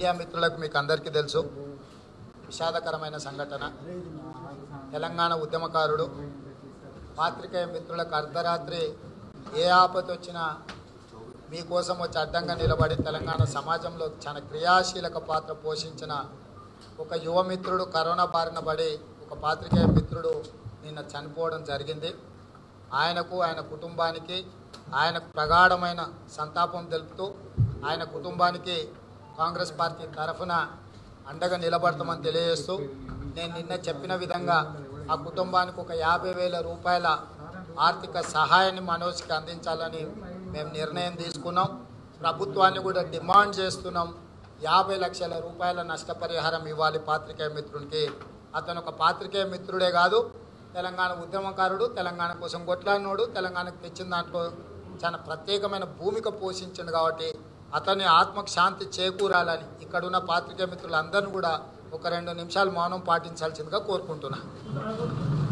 Media మిత్రులకు మీకు అందరికీ తెలుసు, విషాదకరమైన సంఘటన. తెలంగాణ ఉద్యమకారుడు, పాత్రికేయ మిత్రులకు అర్ధరాత్రి ఏ ఆపద వచ్చినా మీకోసం వచ్చి అడ్డంగా నిలబడి తెలంగాణ సమాజంలో చాలా క్రియాశీలక పాత్ర పోషించిన ఒక యువ మిత్రుడు కరోనా బారిన పడి ఒక పాత్రికేయ మిత్రుడు నిన్న చనిపోవడం జరిగింది. ఆయనకు, ఆయన కుటుంబానికి ఆయనకు ప్రగాఢమైన సంతాపం తెలుపుతూ ఆయన కుటుంబానికి కాంగ్రెస్ పార్టీ తరఫున అండగా నిలబడతామని తెలియజేస్తూ, నేను నిన్న చెప్పిన విధంగా ఆ కుటుంబానికి ఒక 50,000 రూపాయల ఆర్థిక సహాయాన్ని మనోజ్కి అందించాలని మేము నిర్ణయం తీసుకున్నాం. ప్రభుత్వాన్ని కూడా డిమాండ్ చేస్తున్నాం. 50 లక్షల రూపాయల నష్టపరిహారం ఇవ్వాలి పాత్రికేయ మిత్రునికి. అతను ఒక పాత్రికేయ మిత్రుడే కాదు, తెలంగాణ ఉద్యమకారుడు, తెలంగాణ కోసం కొట్లాడినోడు, తెలంగాణకు తెచ్చిన దాంట్లో చాలా ప్రత్యేకమైన భూమిక పోషించింది. కాబట్టి అతని ఆత్మకు శాంతి చేకూరాలని ఇక్కడున్న పాత్రికేయ మిత్రులందరినీ కూడా ఒక 2 నిమిషాలు మౌనం పాటించాల్సిందిగా కోరుకుంటున్నాను.